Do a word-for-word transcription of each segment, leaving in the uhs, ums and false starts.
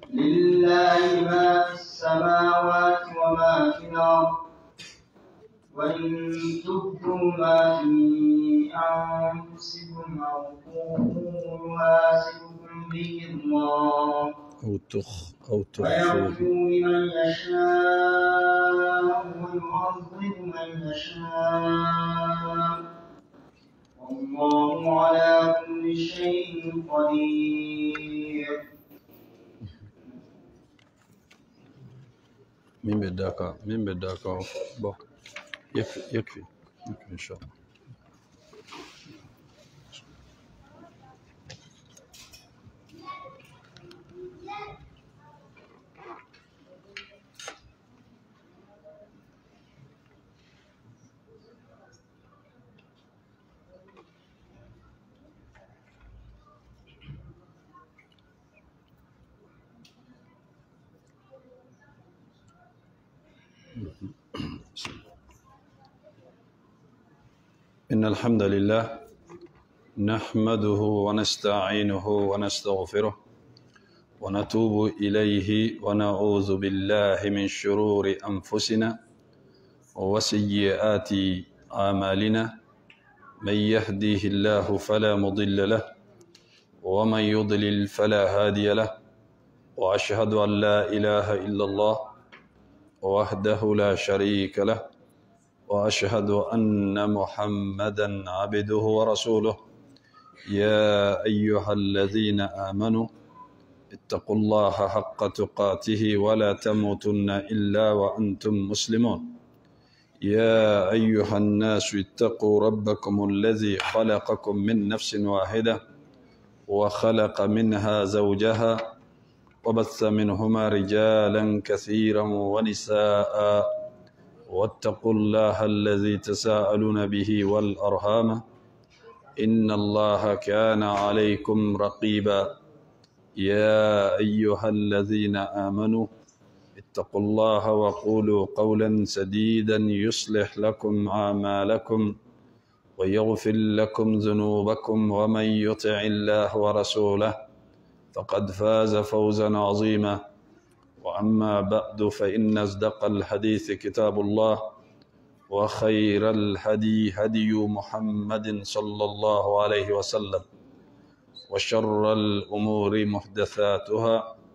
لله ما في السماوات وما في الأرض وإن تبدوا ما في أنفسكم أو تخفوه يحاسبكم به الله أو تخ أو ويغفر تخفوه لمن يشاء ويعذب من يشاء والله على كل شيء قدير. مين بداك مين بداك بو يكفي يكفي يكفي إن شاء الله. إن الحمد لله نحمده ونستعينه ونستغفره ونتوب إليه ونعوذ بالله من شرور أنفسنا وسيئات أعمالنا من يهديه الله فلا مضل له ومن يضلل فلا هادي له وأشهد أن لا إله إلا الله وحده لا شريك له وأشهد أن محمدا عبده ورسوله يا أيها الذين آمنوا اتقوا الله حق تقاته ولا تموتن إلا وأنتم مسلمون يا أيها الناس اتقوا ربكم الذي خلقكم من نفس واحدة وخلق منها زوجها وبث منهما رجالا كثيرا ونساء واتقوا الله الذي تساءلون به والأرحام إن الله كان عليكم رقيبا يا أيها الذين آمنوا اتقوا الله وقولوا قولا سديدا يصلح لكم أعمالكم ويغفر لكم ذنوبكم ومن يطع الله ورسوله فقد فاز فوزا عظيما وأما بعد فإن أصدق الحديث كتاب الله وخير الهدي هدي محمد صلى الله عليه وسلم وشر الأمور محدثاتها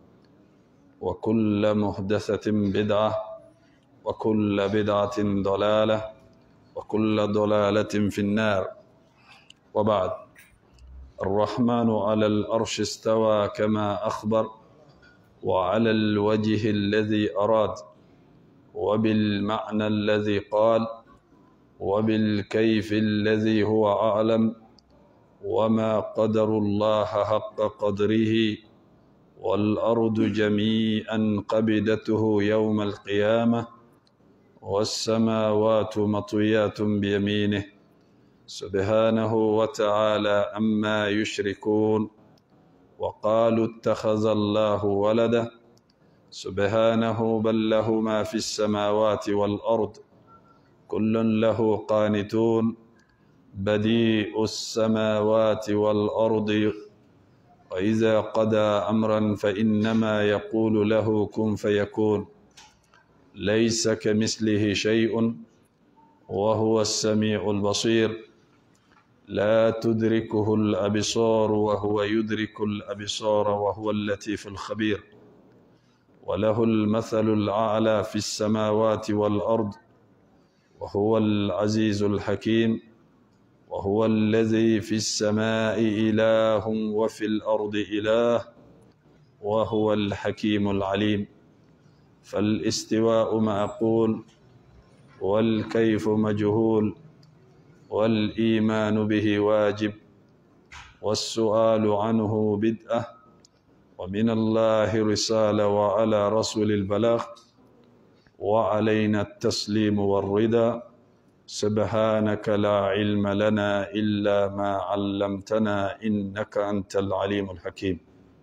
وكل محدثة بدعة وكل بدعة ضلالة وكل ضلالة في النار وبعد الرحمن على الأرش استوى كما أخبر وعلى الوجه الذي أراد وبالمعنى الذي قال وبالكيف الذي هو أعلم وما قدر الله حق قدره والأرض جميعا قبضته يوم القيامة والسماوات مطويات بيمينه سبحانه وتعالى عما يشركون وقالوا اتخذ الله ولدا سبحانه بل له ما في السماوات والأرض كل له قانتون بديء السماوات والأرض وإذا قضى أمرا فإنما يقول له كن فيكون ليس كمثله شيء وهو السميع البصير لا تدركه الأبصار وهو يدرك الأبصار وهو اللطيف الخبير وله المثل الأعلى في السماوات والأرض وهو العزيز الحكيم وهو الذي في السماء إله وفي الأرض إله وهو الحكيم العليم فالاستواء معقول والكيف مجهول والإيمان به واجب والسؤال عنه بدعة ومن الله رسالة وعلى رسول البلاغ وعلينا التسليم والرضا سبحانك لا علم لنا إلا ما علمتنا إنك أنت العليم الحكيم.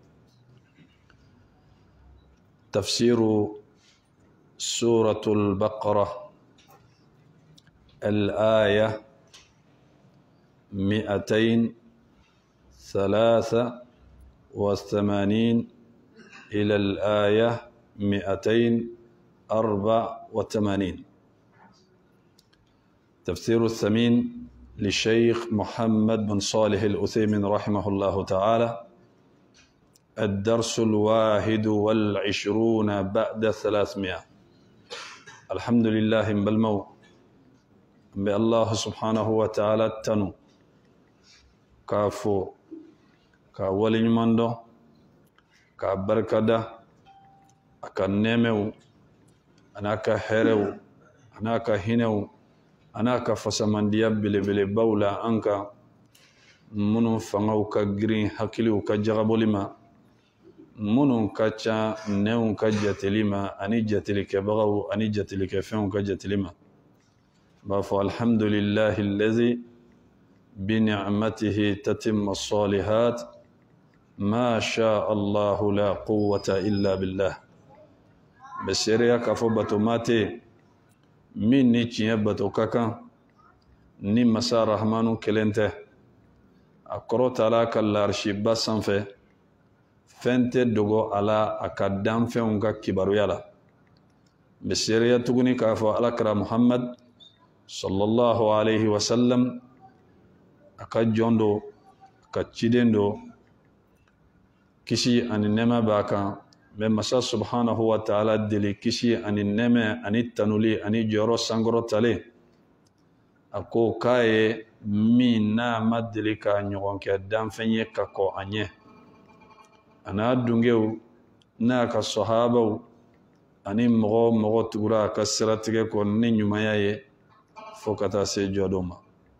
تفسير سورة البقرة الآية مئتين ثلاثة وثمانين إلى الآية مئتين وأربعة وثمانين. تفسير الثمين للشيخ محمد بن صالح العثيمين رحمه الله تعالى. الدرس الواحد والعشرون بعد ثلاثمائة. الحمد لله بالمو بالله سبحانه وتعالى تنو كافو كاولي مندو كبركده أكنمو أنا كهرو أنا كهنو أنا كفسمنديا بلي بلي بولا أنك منو فنغو كجرين حكيلو كجغبولما منو كاتشا نيو كجتلما أني جتلك بغو أني جتلك فيهم كجتلما بافو الحمد لله الذي بنعمته تتم الصالحات ما شاء الله لا قوة إلا بالله. بسيريا كفو باتوماتي من نيتشي باتو كاكا ني مسار رحمانو كلنته أكرو تالا كالارشي باسنفه فنته دوغو على أكادام فيونغا كبارو يالا. بسيريا تغني كفو على كرا محمد صلى الله عليه وسلم أكاجوندو أكاجيدندو كشي أن النما باكا من مسا سبحانه وتعالى دلي كشي أن النما أن التنولي أن جورو سانغرو تالي أكو كاي مينا مدلي كا نيغون كدام فنيه كاكو أنيه أنا دونغيو ناكا الصحابة أني مغو مغو تغرا كسرتك كون نينيو ماياي فوكتا سيجو دوما.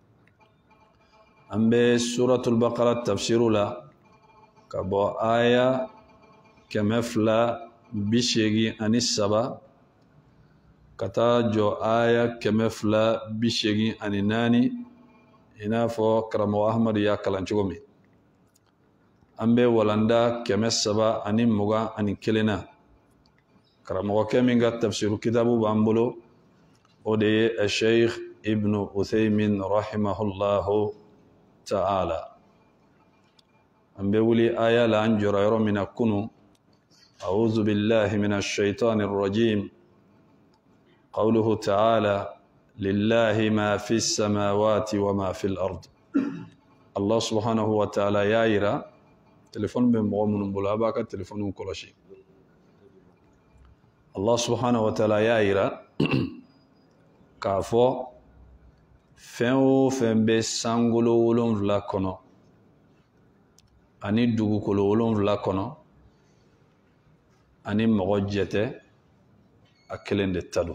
أمبي سورة البقرة تفسير لا كبو آية كمفلا بشيغي أني السبا كتا جو آية كمفلا بشيغي أني ناني هنا فو كرمو أحمد يا كالانشومي. أمبي ولندا كمسبا أني مغا أني كلنا كرمو كمينغا تفسير كتابو بامبولو ودي الشيخ ابن عثيمين رحمه الله تعالى. أمبولي آية لأن جرير من الكنو أعوذ بالله من الشيطان الرجيم. قوله تعالى لله ما في السماوات وما في الأرض. الله سبحانه وتعالى يايرا تليفون بمغمون بلاباك تليفون كل شيء. الله سبحانه وتعالى يايرا كافو فين فين بسانغولو ولون فلاكونو أني دوغو كولو ولون فلاكونو أني مغجته أكلين دتالو.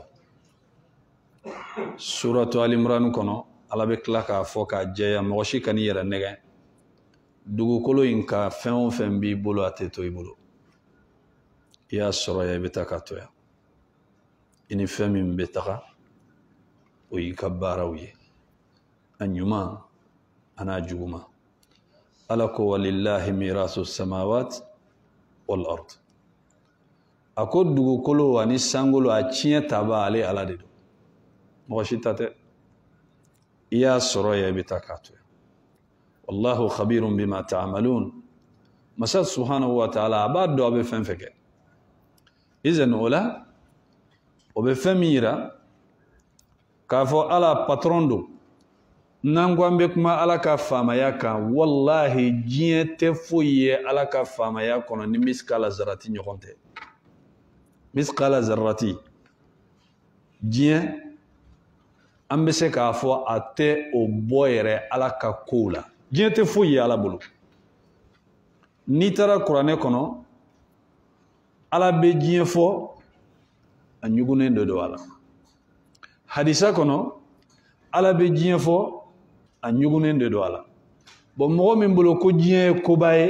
سورة آل عمران كونو على بكلا كافو كاجيا مغشي كني يرا نغا دوغو كولو إنكا فين فين بي بولو أتيتو يبولو يا سوريا بتاكاتويا إني فين بتاكا ويكباروي أنيما أنا جوما ألكو ولله ميراث السماوات والأرض. أكود دوغو كلو واني سانغولو أتشيه تابا علي على ديدو موشيتاتي يا سرويا بتاكاتو. والله خبير بما تعملون. مسال سبحانه وتعالى عباد دو أبي فنفك إذن أولا وبفميرا كافو على باتروندو nangwambe kuma ala ka famaya kan wallahi diɲɛ tɛ foyi ye ala ka famaya kɔnɔ ni miskala zarati ɲɔgɔn tɛ. miskala zarati diɲɛ an bɛ se k'a fɔ a tɛ o bɔ yɛrɛ ala ka kow la. diɲɛ tɛ foyi ye ala bolo. n'i taara kuranɛ kɔnɔ ala bɛ diɲɛ fɔ a ɲugunnen dɔ don a la. hadisa kɔnɔ ala bɛ diɲɛ fɔ a ɲugunnen de don a la. bon mɔgɔ min bolo ko diɲɛ ye koba ye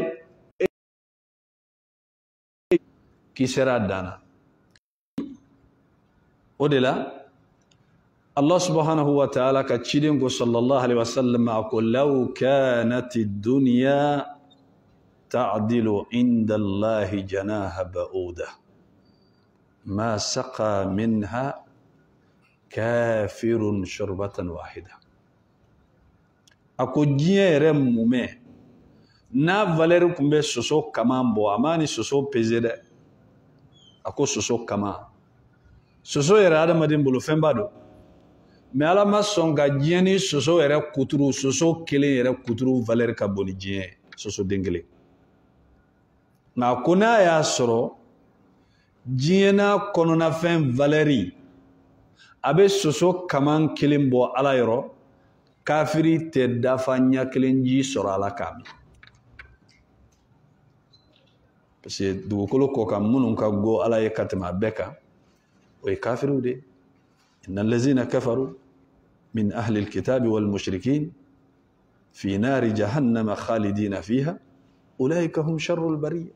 k'i sera a dan na. o de la Allah subhanahu wa ta'ala ka ciden ko sallallahu alaihi wasallam a ko law kanati dunya ta'dilu inda Allahi janaha ba'uda ma saqa minha kafirun shurbatan wahida. ako diɲɛ yɛrɛ mumɛ n'a valeur kun bɛ soso kaman bɔ a ma ni soso peser dɛ. ako soso kama soso yɛrɛ adamaden bolo fɛn ba do mais ala ma sɔn ka diɲɛ ni soso yɛrɛ kuturu soso kelen yɛrɛ kuturu valeur ka bon ni diɲɛ soso den kelen nka ko n'a y'a sɔrɔ diɲɛ n'a kɔnɔna fɛn valeur a bɛ soso kaman kelen bɔ ala yɔrɔ kafiri tɛ dafa ɲɛ kelen ji sɔrɔ ala k'a min parce que dugukolo kɔ kan minnu ka go ala ye ka tɛmɛ a bɛɛ kan o ye kafiriw de inna allazina kafaru min ahli alkitabi wal mushrikin fi nari jahannama khalidina fiha ulaika hum sharrul bariyya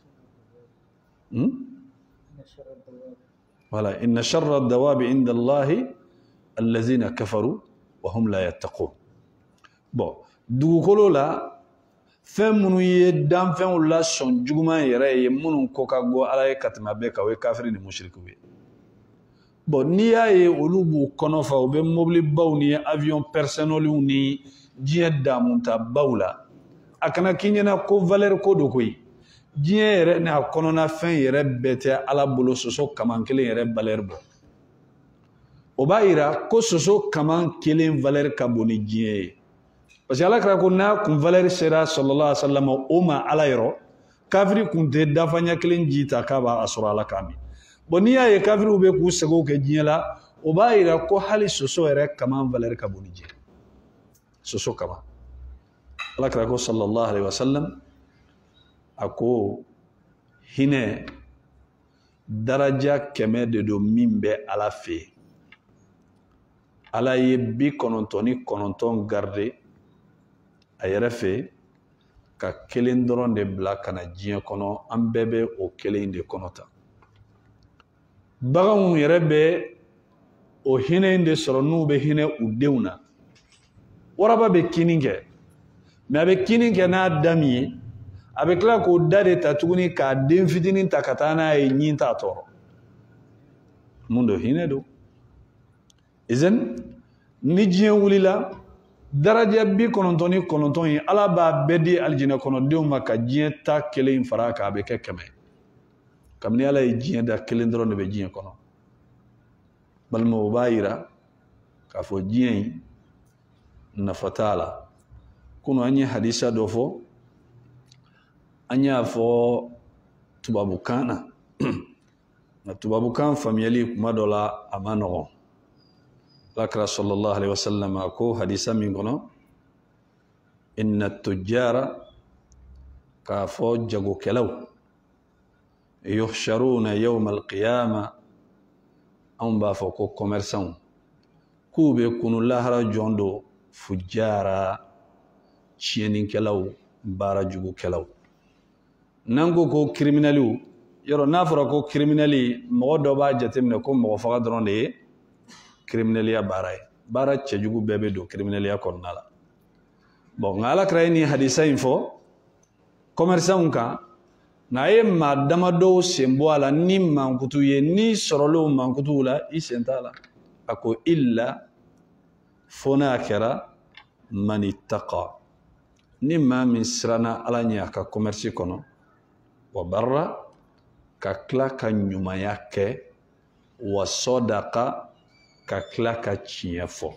wala inna sharra ad-dawabi inda allahi allazina kafaru wa hum la yattaqun bon dugukolo la fɛn minnu ye danfɛnw la sɔn juguman yɛrɛ ye minnu kɔ ka go ala ye ka tɛmɛ a bɛɛ kan o ye kafiri ni mushrikiw ye bon n'i y'a ye olu b'u kɔnɔ fa u bɛ mobili baw ni avion personnels ni diɲɛ damunta baw la a kana k'i ɲɛna ko valeur ko do koyi diɲɛ yɛrɛ n'a kɔnɔna fɛn yɛrɛ bɛɛ tɛ ala bolo soso kaman kelen yɛrɛ valeur bɔ o b'a yira ko soso kaman kelen valeur ka bon ni diɲɛ ye parce que ala kira ko n'a kun valeur sera sallallahu alaihi wasallam o ma ala yɔrɔ kafiri kun tɛ dafa ɲɛ kelen ji ta k'a b'a sɔrɔ ala k'a min bon n'i y'a ye kafiriw bɛ k'u sɛgɛnw kɛ diɲɛ la o b'a yira ko hali soso yɛrɛ kaman valeur ka bon ni diɲɛ soso kaman ala kira ko sallallahu alaihi wasallam a ko hinɛ daraja kɛmɛ de don min bɛ ala fɛ yen ala ye bi kɔnɔntɔn ni kɔnɔntɔn garde a yɛrɛ fɛ ka kelen dɔrɔn de bila ka na diɲɛ kɔnɔ an bɛɛ bɛ o kelen de kɔnɔ ta baganw yɛrɛ bɛ o hinɛ in de sɔrɔ n'u bɛ hinɛ u denw na waraba bɛ kini kɛ mais a bɛ kini kɛ n'a da min ye a bɛ tila k'o da de ta tuguni k'a den fitinin ta ka taa n'a ye ɲin t'a tɔɔrɔ mun do hinɛ do izan ni diɲɛ wulila daraja bi kɔnɔntɔn ni kɔnɔntɔn ye ala b'a bɛɛ di alijinɛ kɔnɔdenw ma ka diɲɛ ta kelen fara kan a bɛ kɛ kɛmɛ kabini ala ye diɲɛ da kelen dɔrɔn de bɛ diɲɛ kɔnɔ balima o b'a yira k'a fɔ diɲɛ in nafa t'a la kunu an ye hadisa dɔ fɔ an y'a fɔ tubabukan na nka tubabukan faamuyali kuma dɔ la a ma nɔgɔn alakira sallallahu alaihi wasallam a ko hadisa min kɔnɔ inna tujjara k'a fɔ jagokɛlaw yuhsharuna yawma alqiyama anw b'a fɔ ko commerçants k'u bɛ kunu lahara jɔn do fujjara tiɲɛnikɛlaw baara jugukɛlaw n'an ko ko criminels yɔrɔ n'a fɔra ko criminels mɔgɔ dɔ b'a jateminɛ ko mɔgɔ faga dɔrɔn de ye crimineliya baara ye baara cɛjugu bɛɛ bɛ don crimineliya kɔnɔna la bon nka ala kira ye nin hadisa in fɔ commerçants kan nka a ye maa damadɔw sen bɔ a la ni mankutu ye ni sɔrɔlenw mankutuw la i sen t'a la a ko illa fo n'a kɛra man ittaqa ni maa min siranna ala ɲɛ a ka commerce kɔnɔ wa barra ka tila ka ɲumanya kɛ wa sɔdaqa ka tila ka tiɲɛ fɔ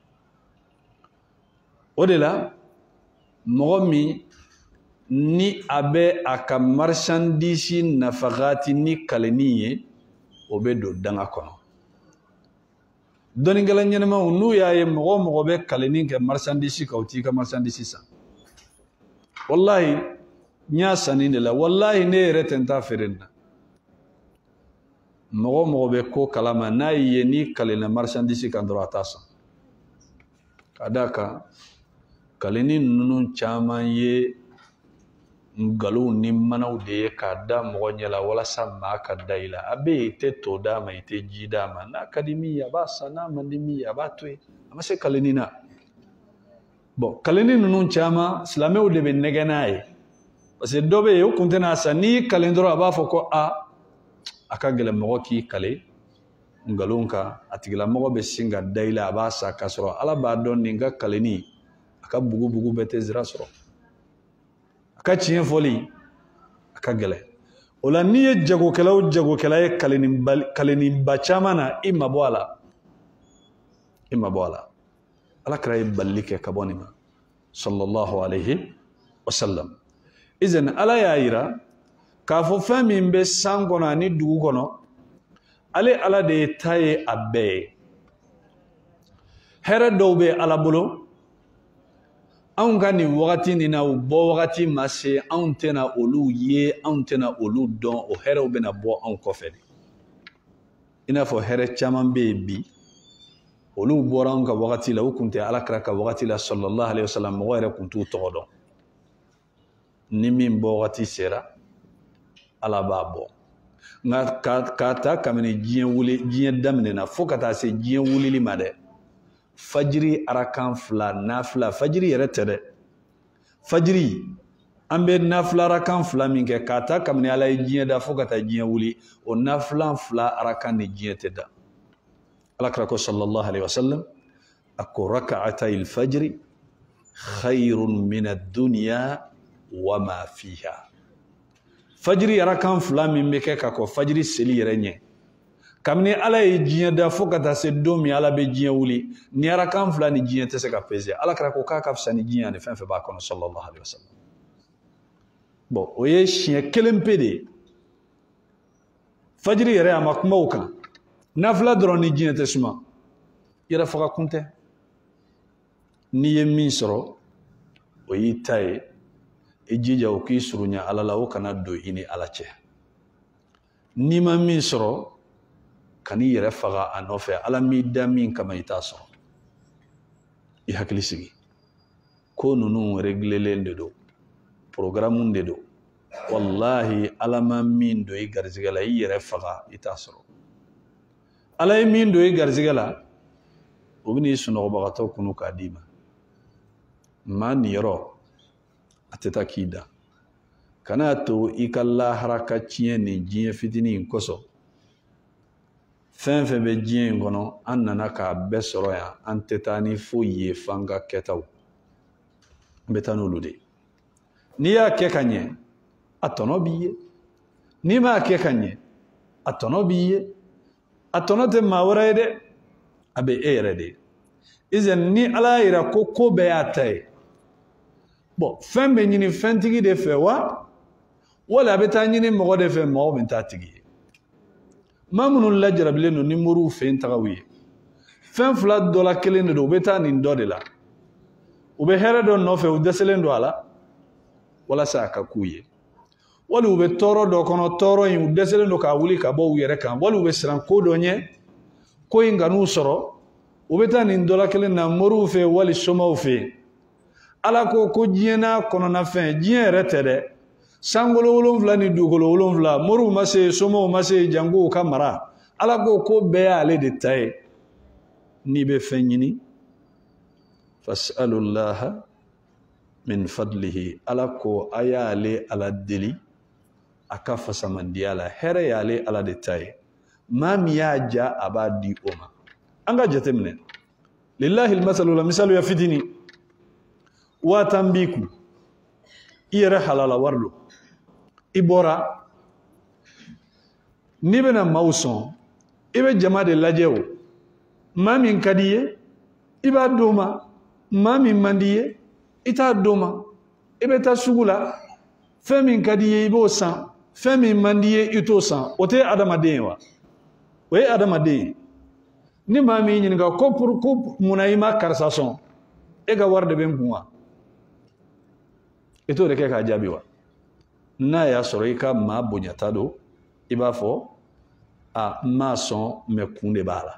o de la mɔgɔ min ni a bɛ a ka marchandise nafagati ni kaleni ye o bɛ don danga kɔnɔ dɔnnikɛla ɲɛnamaw n'u y'a ye mɔgɔ o mɔgɔ bɛ kaleni kɛ marchandise kan o t'i ka marchandise san wallahi n y'a sanni de la wallahi ne yɛrɛ tɛ n ta feere nin na mɔgɔ o mɔgɔ bɛ ko kalama n'a y'i ye n'i kalenna marchandise kan dɔrɔn a t'a san ka d'a kan kaleni ninnu caman ye nkalonw ni manaw de ye k'a da mɔgɔ ɲɛ la walasa maa ka da i la a bɛ yen i tɛ to d'a ma i tɛ ji d'a ma n'a ka di min ye a b'a san n'a man di min ye a b'a to yen a ma se kaleni na bon kaleni ninnu caman silamɛw de bɛ nɛgɛ n'a ye parce que dɔ bɛ yen o kun tɛ n'a san n'i kalen dɔrɔn a b'a fɔ ko a a ka gɛlɛn mɔgɔ k'i kale nkalon kan a tigilamɔgɔ bɛ sin ka da i la a b'a san k'a sɔrɔ ala b'a dɔn nin ka kaleni a ka bugu bugu bɛɛ tɛ zira sɔrɔ a ka tiɲɛ fɔli a ka gɛlɛn o la n'i ye jagokɛla o jagokɛla ye kalenninba caman na i mabɔ a la i mabɔ a la Alakira ye balili kɛ ka bɔ nin ma sallallahu alayhi wa sallam. Izan Ala y'a yira k'a fɔ fɛn min bɛ san kɔnɔ ani dugu kɔnɔ ale Ala de ye ta ye a bɛɛ ye. Hɛrɛ dɔw bɛ Ala bolo anw ka nin wagati nin na o bɔ wagati ma se anw tɛna olu ye anw tɛna olu dɔn o hɛrɛw bɛna bɔ anw kɔfɛ de. I n'a fɔ hɛrɛ caman bɛ yen bi olu bɔra anw ka wagati la u kun tɛ Alakira ka wagati la sallallahu alayhi wa sallam mɔgɔ yɛrɛ kun t'u tɔgɔ dɔn. Ni min bɔ wagati sera Ala b'a bɔ. Nka k'a ta kabini diɲɛ wuli diɲɛ daminɛna fo ka taa se diɲɛ wulili ma dɛ. Fajiri arakan fila nafila fajiri yɛrɛ tɛ dɛ. Fajiri an bɛ nafila arakan fila min kɛ k'a ta kabini Ala ye diɲɛ da fo ka taa diɲɛ wuli o nafila fila arakan ni diɲɛ tɛ da. Alakira ko sallallahu alayhi wa sallam a ko raka'atay al-fajri khayrun min ad-dunya wa ma fiha. Fajiri arakan fila min bɛ kɛ ka ko fajiri seli yɛrɛ ɲɛ kabini Ala ye diɲɛ da fo ka taa se don min Ala bɛ diɲɛ wuli ni arakan fila ni diɲɛ tɛ se ka pese Alakira ko k'a ka fisa ni diɲɛ ani fɛn fɛn b'a kɔnɔ sallallahu alayhi wa sallam. Bon o ye siɲɛ kelen pe de ye. Fajiri yɛrɛ a ma kuma o kan nafila dɔrɔn ni diɲɛ tɛ suma yɛrɛ faga kun tɛ. N'i ye min sɔrɔ o y'i ta ye i jija o k'i surunya Ala la o kana don i ni Ala cɛ. N'i ma min sɔrɔ kan'i yɛrɛ faga a nɔfɛ Ala m'i da min kama i t'a sɔrɔ. I hakili sigi ko ninnu réglelen de don programme de don wallahi Ala ma min don i garizigɛ la i yɛrɛ faga i t'a sɔrɔ. Ala ye min don i garizigɛ la o bɛ n'i sunɔgɔbagatɔ kunu k'a d'i ma. Maa nin yɔrɔ a tɛ taa k'i da. Kana to i ka lahara ka tiɲɛ nin diɲɛ fitinin in kosɔn fɛn fɛn bɛ diɲɛ in kɔnɔ an nana k'a bɛɛ sɔrɔ yan an tɛ taa ni foyi ye f'an ka kɛtaw an bɛ taa n'olu de. N'i y'a kɛ ka ɲɛ a tɔnɔ b'i ye n'i m'a kɛ ka ɲɛ a tɔnɔ b'i ye a tɔnɔ tɛ maa wɛrɛ ye dɛ a bɛ e yɛrɛ de ye. Izan ni Ala y'a yira ko ko bɛɛ y'a ta ye bon fɛn bɛ ɲini fɛntigi de fɛ wa wala a bɛ taa ɲini mɔgɔ de fɛ mɔgɔ min t'a tigi ye. Maa minnu lajarabilen don ni moriw fɛ yen tagaw ye fɛn fila dɔ la kelen de don u bɛ taa nin dɔ de la u bɛ hɛrɛ dɔ nɔfɛ u dɛsɛlen don a la walasa a ka k'u ye wali u bɛ tɔɔrɔ dɔ kɔnɔ tɔɔrɔ in u dɛsɛlen don k'a wuli ka bɔ u yɛrɛ kan wali u bɛ siran ko dɔ ɲɛ ko in ka n'u sɔrɔ u bɛ taa nin dɔ la kelen na moriw fɛ wali somaw fɛ. Ala ko ko diɲɛ n'a kɔnɔna fɛn diɲɛ yɛrɛ tɛ dɛ sankolo wolonfila ni dugukolo wolonfila moriw ma se somaw ma se jangow ka mara Ala ko ko bɛɛ y'ale de ta ye. N'i bɛ fɛn ɲini fas'alullaha min fadlihi Ala ko a y'ale Ala deli a ka fasamandiya la hɛrɛ y'ale Ala de ta ye maa min y'a ja a b'a di o ma. An ka jateminɛ lillahi almasalu la misalu ya fitini waa tan b'i kun i yɛrɛ halala wari don i bɔra n'i bɛna maaw sɔn i bɛ jama de lajɛ o maa min ka di i ye i b'a d'o ma maa min man di i ye i t'a d'o ma i bɛ taa sugu la fɛn min ka di i ye i b'o san fɛn min man di i ye i t'o san o tɛ adamaden ye wa o ye adamaden ye. Ni maa min ɲininka ko pour ko munna i ma karisa sɔn e ka wari de bɛ n kun wa i t'o de kɛ k'a jaabi wa. N'a y'a sɔrɔ i ka maa bonyata don i b'a fɔ a n m'a sɔn mɛ kun de b'a la.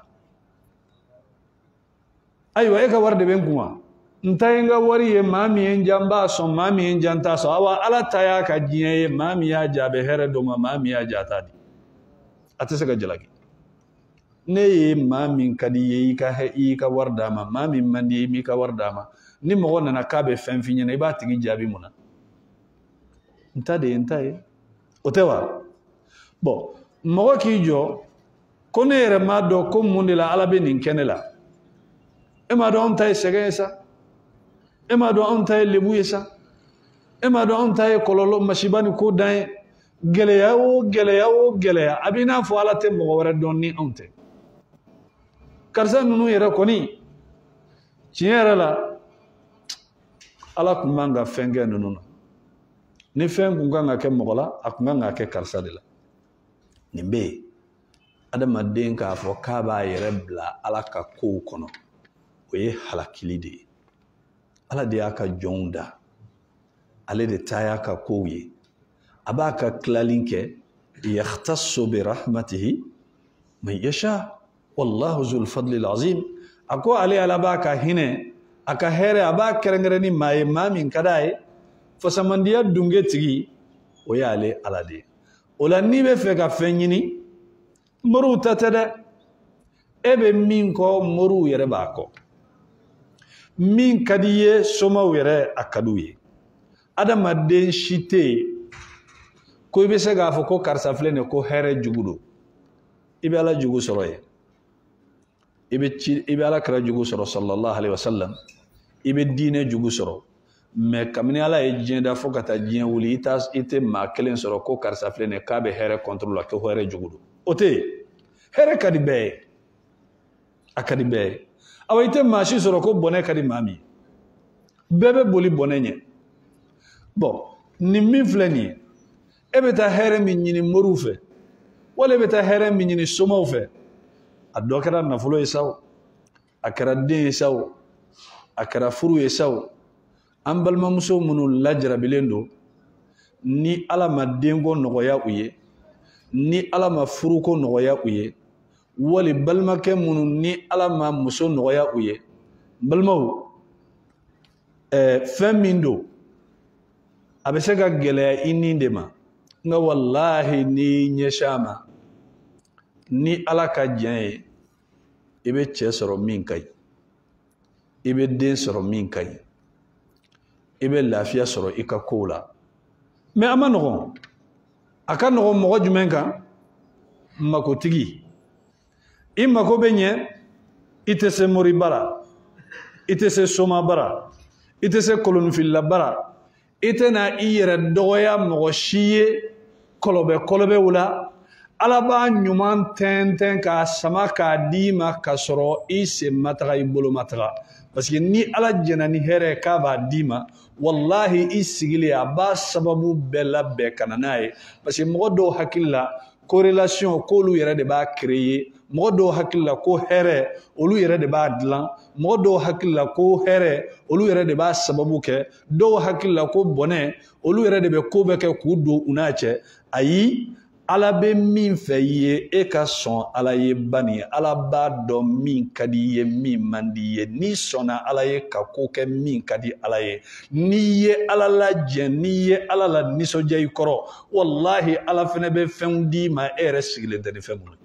Ayiwa e ka wari de bɛ n kun wa n ta ye n ka wari ye maa min ye n ja n b'a sɔn maa min ye n ja n t'a sɔn awa Ala ta y'a ka diɲɛ ye maa min y'a ja a bɛ hɛrɛ dɔ ma maa min y'a ja a t'a di a tɛ se ka jalaki. Ne ye maa min ka di ye i ka i ka wari d'a ma maa min man di ye i m'i ka wari d'a ma ni mɔgɔ nana k'a bɛ fɛn f'i ɲɛna i b'a tigi jaabi mun na n ta de ye n ta ye o tɛ wa. Bon mɔgɔ k'i jɔ ko ne yɛrɛ m'a dɔn ko mun de la Ala bɛ nin kɛ ne la e m'a dɔn anw ta ye sɛgɛn ye sa e m'a dɔn anw ta ye lebu ye sa e m'a dɔn anw ta ye kɔlɔlɔ masiba ni ko dan ye gɛlɛya o gɛlɛya o gɛlɛya a b'i n'a fɔ ala tɛ mɔgɔ wɛrɛ dɔn ni anw tɛ karisa ninnu yɛrɛ kɔni tiɲɛ yɛrɛ la ala tun man ka fɛn kɛ ninnu na ni fɛn kun kan ka kɛ mɔgɔ la a kun kan ka kɛ karisa de la nin bɛ yen adamaden k'a fɔ k'a b'a yɛrɛ bila ala ka kow kɔnɔ o ye halakili de ye ala de y'a ka jɔnw da ale de ta y'a ka kow ye a b'a ka tilali kɛ yakhtassu bi rahmatihi man yasha wallahu zul fadli azim a ko ale ala b'a ka hinɛ a ka hɛrɛ a b'a kɛrɛnkɛrɛn ni maa ye maa min ka d'a ye fasamandiya dunge tigi o ye ale ala de ye o la n'i bɛ fɛ ka fɛn ɲini moriw ta tɛ dɛ e bɛ min kɔ moriw yɛrɛ b'a kɔ min ka di ye somaw yɛrɛ a ka d'u ye adamaden si tɛ yen ko i bɛ se k'a fɔ ko karisa filɛ nin ye ko hɛrɛ jugu don i bɛ ala jugu sɔrɔ yen i bɛ ci i bɛ ala kɛra jugu sɔrɔ sallallahu alaihi wasallam i bɛ diinɛ jugu sɔrɔ mais kabini ala ye diɲɛ da fo ka taa diɲɛ wuli i t'a i tɛ maa kelen sɔrɔ ko karisa filɛ nin ye k'a bɛ hɛrɛ contrôle la ko hɛrɛ jugu don o tɛ yen hɛrɛ ka di bɛɛ ye a ka di bɛɛ ye awa i tɛ maa si sɔrɔ ko bɔnɛ ka di maa min ye bɛɛ bɛ boli bɔnɛ ɲɛ bon nin min filɛ nin ye e bɛ taa hɛrɛ min ɲini moriw fɛ wala e bɛ taa hɛrɛ min ɲini somaw fɛ a dɔ kɛra nafolo ye sa o a kɛra den ye sa o a kɛra furu ye sa o an balimamuso minnu lajarabilen don ni ala ma denko nɔgɔya u ye ni ala ma furuko nɔgɔya u ye wali balimakɛ minnu ni ala ma muso nɔgɔya u ye balimaw ɛɛ fɛn min don a bɛ se ka gɛlɛya i ni de ma nka wallahi ni ɲɛsin a ma ni ala ka diɲɛ ye i bɛ cɛ sɔrɔ min ka ɲi i bɛ den sɔrɔ min ka ɲi i bɛ lafiya sɔrɔ i ka kow la mais a ma nɔgɔn a ka nɔgɔn mɔgɔ jumɛn kan makotigi i mako bɛ ɲɛ i tɛ se mori bara i tɛ se soma bara i tɛ se kolonifilila bara i tɛ na i yɛrɛ dɔgɔya mɔgɔ si ye kɔlɔbɛ kɔlɔbɛw la ala b'a ɲuman tɛntɛn k'a sama k'a d'i ma k'a sɔrɔ i sen ma taga i bolo ma taga parce que ni ala jɛna ni hɛrɛ k'a b'a d'i ma wallahi i sigilen a b'a sababu bɛɛ labɛn ka na n'a ye parce que mɔgɔ dɔw hakili la corrélation k'olu yɛrɛ de b'a créer mɔgɔ dɔw hakili la ko hɛrɛ olu yɛrɛ de b'a dilan mɔgɔ dɔw hakili la ko hɛrɛ olu yɛrɛ de b'a sababu kɛ dɔw hakili la ko bɔnɛ olu yɛrɛ de bɛ ko bɛɛ kɛ k'u don u n'a cɛ ayi ala bɛ min fɛ i ye e ka sɔn ala ye bani ala b'a dɔn min ka di i ye min man di i ye n'i sɔnna ala ye ka ko kɛ min ka di ala ye n'i ye ala lajɛ n'i ye ala la nisɔndiya i kɔrɔ wallahi ala fana bɛ fɛnw d'i ma e yɛrɛ sigilen tɛ ni fɛn minnu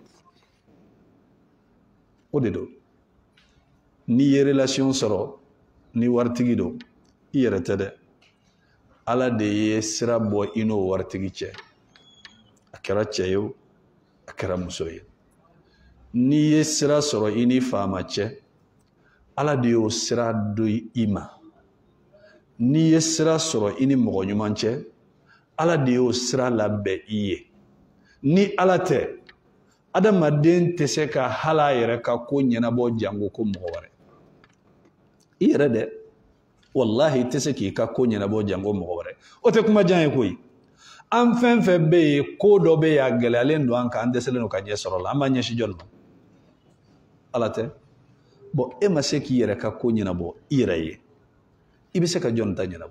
o de don n'i ye relation sɔrɔ ni waritigi don i yɛrɛ tɛ dɛ ala de ye sira bɔ i n'o waritigi cɛ a kɛra cɛ ye o a kɛra muso ye n'i ye sira sɔrɔ i ni faama cɛ ala de y'o sira don i ma n'i ye sira sɔrɔ i ni mɔgɔ ɲuman cɛ ala de y'o sira labɛn i ye ni ala tɛ adamaden tɛ se ka hala yɛrɛ ka ko ɲɛnabɔ jango ko mɔgɔ wɛrɛ i yɛrɛ dɛ wallahi i tɛ se k'i ka ko ɲɛnabɔ jango mɔgɔ wɛrɛ o tɛ kuma jan ye koyi an fɛn fɛn bɛ yen ko dɔ bɛ yen a gɛlɛyalen don an kan an dɛsɛlen don ka ɲɛ sɔrɔ la an b'a ɲɛsin jɔn ma ala tɛ bon e ma se k'i yɛrɛ ka ko ɲɛnabɔ i yɛrɛ ye i bɛ se ka jɔn ta ɲɛnabɔ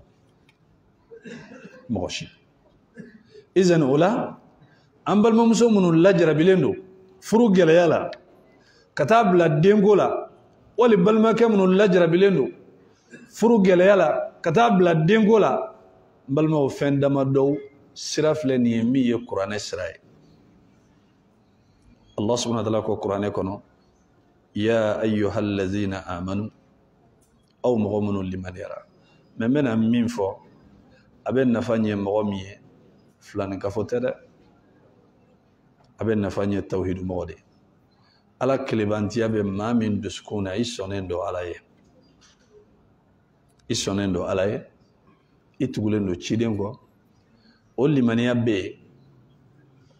mɔgɔ si izan o la an balimamuso minnu lajarabilen don furu gɛlɛya la ka taa bila denko la wali balimakɛ minnu lajarabilen don furu gɛlɛya la ka taa bila denko la n balimaw fɛn dama dɔw sira filɛ nin ye min ye kuranɛ sira ye Allah subhanahu wa ta'ala ko kuranɛ kɔnɔ ya ayyuhal lazina amanu aw mɔgɔ minnu limaniyara mais n bɛna min fɔ a bɛ nafa ɲɛ mɔgɔ min ye filanikafo tɛ dɛ a bɛ nafa ɲɛ tawhidu mɔgɔ de ala kelebantiya bɛ maa min dusukun na i sɔnnen don ala ye i sɔnnen don ala ye i tugulen don ciden kɔ o limaniya bɛ yen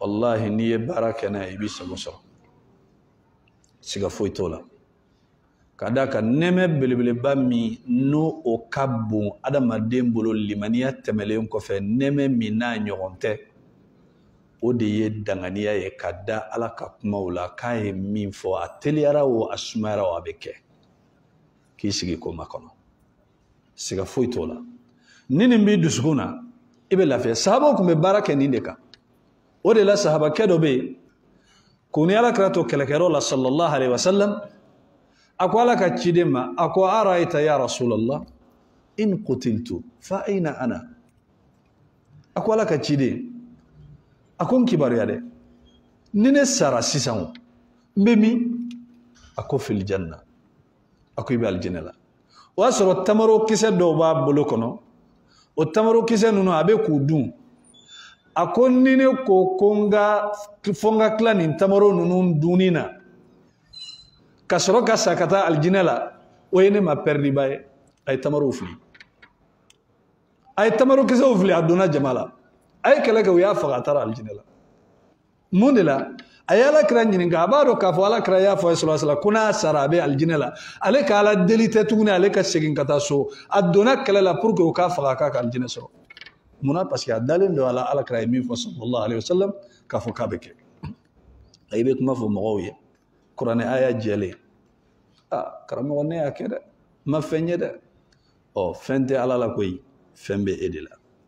wallahi n'i ye baara kɛ n'a ye i b'i sago sɔrɔ siga foyi t'o la ka d'a kan nɛmɛ belebeleba min n'o o ka bon adamaden bolo limaniya tɛmɛlen kɔfɛ nɛmɛ min n'a ɲɔgɔn tɛ o de ye danganiya ye ka da Ala ka kumaw la k'a ye min fɔ a teliyara o a sumayara o a bɛ kɛ k'i sigi ko makɔnɔ siga foyi t'o la ni nin b'i dusukun na i bɛ lafiya sahabaw tun bɛ baara kɛ nin de kan o de la sahabakɛ dɔ bɛ yen ko ni Alakira to kɛlɛkɛyɔrɔ la sallallahu alaihi wasallam a ko Ala ka ciden ma a ko arayta ya rasulallah in qutiltu fa ayna ana a ko Ala ka ciden a ko n kibaruya dɛ ni ne sara sisan n bɛ min a ko fil janna a ko i bɛ aljinɛ la o y'a sɔrɔ tamaro kisɛ dɔw b'a bolo kɔnɔ o tamaro kisɛ ninnu a bɛ k'u dun a ko ni ne ko ko n ka fɔ n ka tila nin tamaro ninnu dunni na ka sɔrɔ ka sa ka taa aljinɛ la o ye ne ma pɛridiba ye a ye tamarow fili a ye tamaro kisɛw fili a donna jama la a ye kɛlɛ kɛ u y'a faga a taara aljinɛ la mun de la a ye Alakira ɲininka a b'a dɔn k'a fɔ Alakira y'a fɔ a ye sallallahu alaihi wasallam ko n'a sara a bɛ aljinɛ la ale ka Ala deli tɛ tuguni ale ka segin ka taa so a donna kɛlɛ la pour que u k'a faga k'a ka aljinɛ sɔrɔ munna parce que a dalen don a la Alakira ye min fɔ sallallahu alaihi wasallam k'a fɔ k'a bɛ kɛ a bɛ kuma fɔ mɔgɔw ye kuranɛ aya jɛlen ah karamɔgɔ ne y'a kɛ dɛ ma fɛn ye dɛ ɔ fɛn tɛ Ala la koyi fɛn bɛ e de la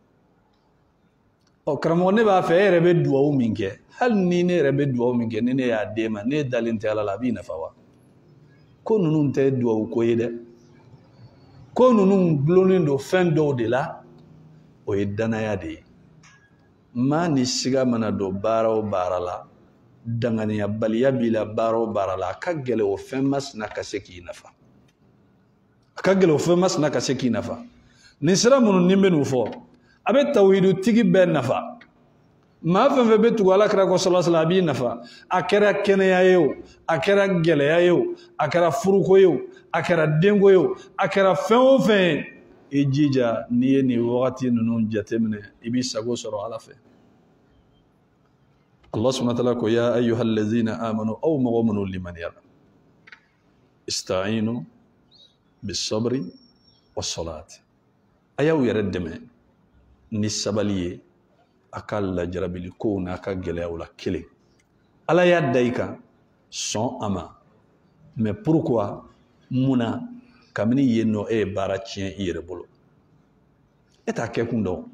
ɔ karamɔgɔ ne b'a fɛ e yɛrɛ bɛ duwawu min kɛ hali ni ne yɛrɛ bɛ duwawu min kɛ ni ne y'a d'e ma ne dalen tɛ Ala la a b'i nafa wa ko ninnu tɛ duwawu ko ye dɛ ko ninnu dulonnen don fɛn dɔw de la o ye danaya de ye maa ni siga mana don baara o baara la danganiya baliya b'i la baara o baara la a ka gɛlɛ o fɛn masina ka se k'i nafa a ka gɛlɛ o fɛn masina ka se k'i nafa nin sira minnu ni bɛ n'u fɔ a bɛ tawhidu tigi bɛɛ nafa maa fɛn fɛn bɛ tugu Alakira kɔ sallallahu alaihi wasallam a b'i nafa a kɛra kɛnɛya ye o a kɛra gɛlɛya ye o a kɛra furuko ye o a kɛra denko ye o a kɛra fɛn o fɛn ye i jija n'i ye nin wagati ninnu jateminɛ i b'i sago sɔrɔ Ala fɛ Allah subhanahu wa ta'ala ko ya ayyuhal ladzina amanu aw mɔgɔ minnu limaniyara ista'inu bis sabri was salat a y'aw yɛrɛ dɛmɛ ni sabali ye a ka lajarabili kow n'a ka gɛlɛyaw la kelen Ala y'a da i kan sɔn a ma mais pourquoi munna kabini yen nɔ e ye baara tiɲɛ i yɛrɛ bolo e t'a kɛ kun dɔn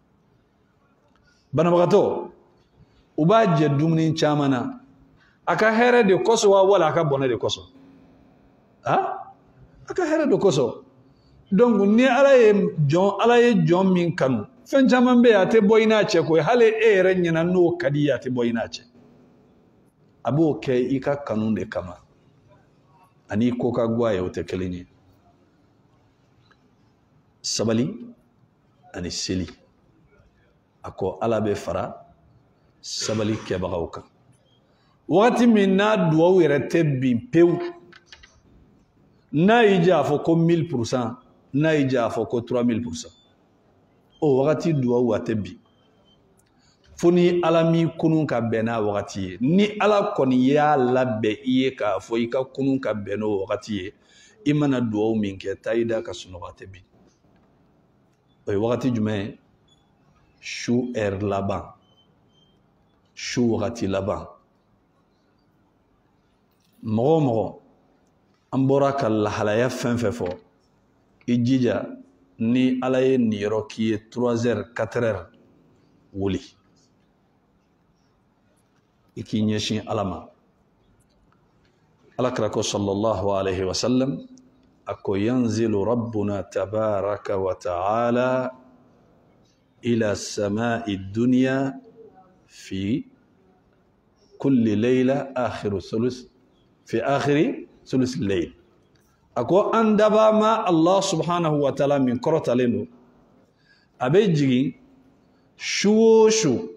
banabagatɔ u b'a jɛ dumuni caman na a ka hɛrɛ de kosɔn wa wala a ka bɔnɛ de kosɔn ah a ka hɛrɛ de kosɔn donc ni Ala ye jɔn Ala ye jɔn min kanu fɛn caman bɛ yen a tɛ bɔ i n'a cɛ koyi hali e yɛrɛ ɲɛna n'o ka di ye a tɛ bɔ i n'a cɛ a b'o kɛ i ka kanu de kama ani ko ka go a ye o tɛ kelen ye sabali ani seli a ko Ala bɛ fara sabali kɛbagaw kan wagati min n'a duwawu yɛrɛ tɛ bin pewu n'a y'i diya a fɔ ko mille pour cent n'a y'i diya a fɔ ko trois mille pour cent o wagati duwawu a tɛ bin fo ni Ala m'i kunun ka bɛn n'a wagati ye ni Ala kɔni y'a labɛn i ye k'a fɔ i ka kunun ka bɛn n'o wagati ye i mana duwawu min kɛ taa i da ka sunɔgɔ a tɛ bin o ye wagati jumɛn ye su heure laban su wagati laban mɔgɔ o mɔgɔ an bɔra ka lahalaya fɛn fɛn fɔ i jija ni Ala ye nin yɔrɔ k'i ye trois heures quatre heures wuli i k'i ɲɛsin Ala ma Alakira ko sallallahu alaihi wasallam a ko yanzilu rabbuna tabaraka wa ta'ala ila sama'i dunya fi kulli layla akhiru thuluth fi akhiri thuluth al-layl ako an daba ma Allah subhanahu wa ta'ala min korotalen do a bɛ jigin su o su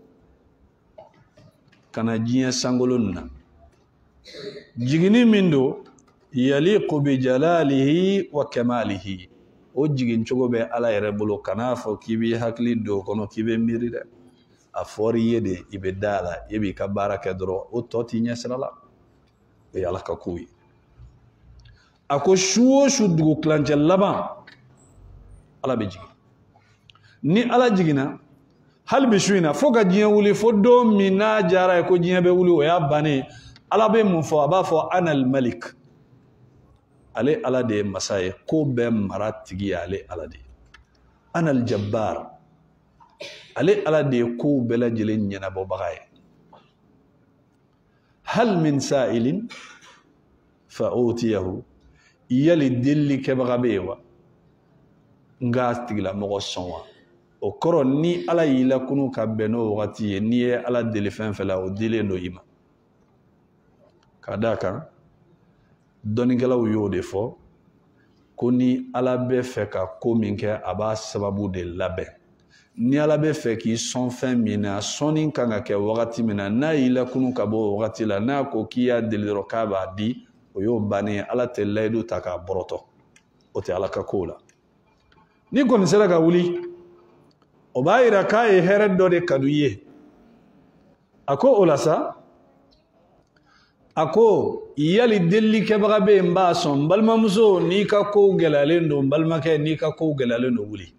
kana diɲɛ sangolon na jigini min do yaliqu bi jalalihi wa kamalihi o jigin cogo bɛ Ala yɛrɛ bolo kana fɔ k'i bɛ hakili do kɔnɔ k'i bɛ miiri dɛ a fɔri ye de i bɛ da la i b'i ka baara kɛ dɔrɔn o tɔ t'i ɲɛ sira la o ye Ala ka ko ye a ko su o su dugu kilancɛ laban Ala bɛ jigin ni Ala jiginna hali bi su in na fo ka diɲɛ wuli fo don min n'a jara ye ko diɲɛ bɛ wuli o y'a bannen Ala bɛ mun fɔ a b'a fɔ anal malik ale Ala de ye masa ye ko bɛɛ mara tigi ye ale Ala de ye anal jabbar ale Ala de ye ko bɛɛ lajɛlen ɲɛnabɔbaga ye hal min sa'ilin fa utiyahu yali deli kɛbaga bɛ yen wa nka tigila mɔgɔ sɔn wa o kɔrɔ ni Ala y'i lakunu ka bɛn n'o wagati ye n'i ye Ala deli fɛn fɛn la o dilen do i ma ka d'a kan dɔnnikɛlaw y'o de fɔ ko ni Ala bɛ fɛ ka ko min kɛ a b'a sababu de labɛn ni Ala bɛ fɛ k'i sɔn fɛn min na sɔnni kan ka kɛ wagati min na n'a y'i lakunu ka bɔ o wagati la n'a ko k'i y'a deli dɔrɔn k'a b'a di o y'o bannen ye Ala tɛ layidu ta k'a bɔrɔtɔ o tɛ Ala ka ko la ni kɔni sera ka wuli o b'a yira k'a ye hɛrɛ dɔ de kanu i ye a ko o la sa a ko yali deli kɛbaga bɛ yen n b'a sɔn balimamuso n'i ka kow gɛlɛyalen don balimakɛ n'i ka kow gɛlɛyalen don wuli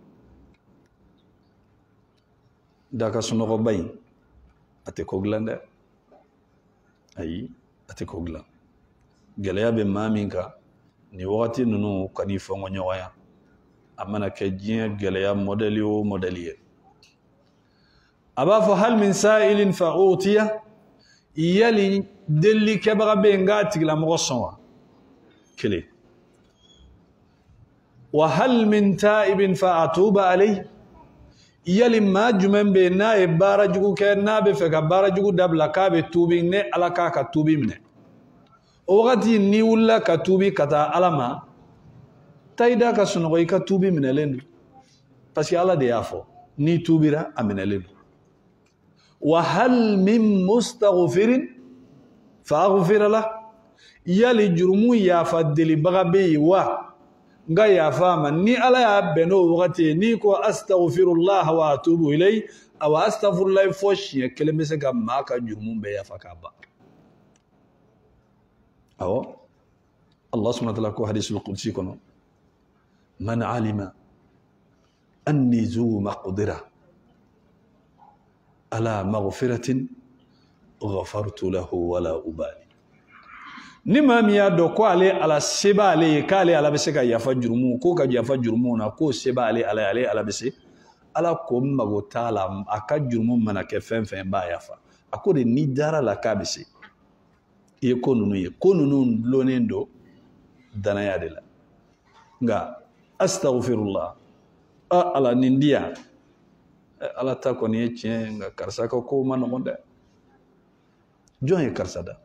da ka sunɔgɔba in a tɛ ko dilan dɛ ayi a tɛ ko dilan gɛlɛya bɛ maa min kan ni wagati ninnu ka n'i fɔngɔ ɲɔgɔnya a mana kɛ diɲɛ gɛlɛya mɔdɛli o mɔdɛli ye a b'a fɔ hal min sa'ilin fa utiya yali deli kɛbaga bɛ yen k'a tigilamɔgɔ sɔn wa kelen wa hal min ta'ibin fa atuba alayhi yali maa jumɛn bɛ yen n'a ye baara jugu kɛ n'a bɛ fɛ ka baara jugu dabila k'a bɛ tuubi ne Ala k'a ka tuubi minɛ o wagati n'i wulila ka tuubi ka taa Ala ma taa i da ka sunɔgɔ i ka tuubi minɛlen don parce que Ala de y'a fɔ n'i tuubira a minɛlen don wa hal min mustaghfirin fa aghfira la yali jurumu yafa delibaga bɛ yen wa nga yafa ma ni Ala y'a bɛn n'o wagati ni ko astaghfirullah wa atubu ilayhi aw astaghfirullah fo siɲɛ kelen bɛ se ka maa ka jurumu bɛɛ yafa k'a ban awɔ Allah subhanahu wa ta'ala ko hadisul qudsi kɔnɔ man alima anni zu maqdira ala maghfiratin ghafartu lahu wala ubali ni maa min y'a dɔn ko ale Ala se b'ale ye k'ale Ala bɛ se ka yafa jurumu ko ka yafa jurumu na k'o se b'ale Ala ye ale Ala bɛ se Ala ko mago t'a la a ka jurumu mana kɛ fɛn fɛn b'a yafa a ko de ni dara la k'a bɛ se i ye ko ninnu ye ko ninnu dulonnen don danaya de la nka astaghfirullah Ala nin di yan Ala ta kɔni ye tiɲɛ nka karisa ka ko ma nɔgɔn dɛ jɔn ye karisa da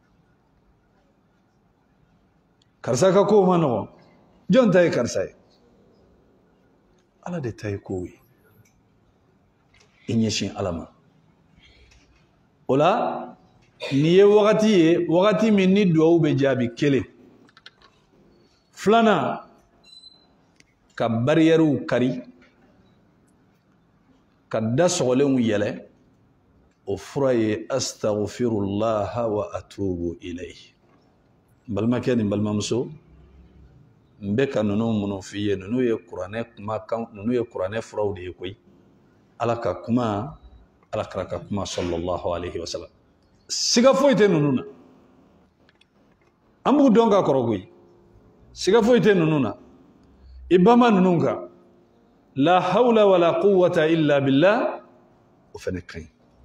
karisa ka ko ma nɔgɔn jɔn ta ye karisa ye Ala de ta ye kow ye i ɲɛsin Ala ma o la ni ye wagati ye wagati min ni duwawu bɛ jaabi kelen filanan ka bariyɛriw kari ka da sɔgɔlenw yɛlɛ o fura ye astaghfirullah wa atubu ilayhi balimakɛ ni balimamuso n bɛ ka ninnu minnu f'i ye ninnu ye kuranɛ kumakan ninnu ye kuranɛ furaw de ye koyi Ala ka kuma Ala kira ka kuma sallallahu alayhi wa sallam siga foyi tɛ ninnu na an b'u dɔn ka kɔrɔ koyi siga foyi tɛ ninnu na i bama ninnu kan la hawla wala quwwata illa billah o fɛnɛ ka ɲi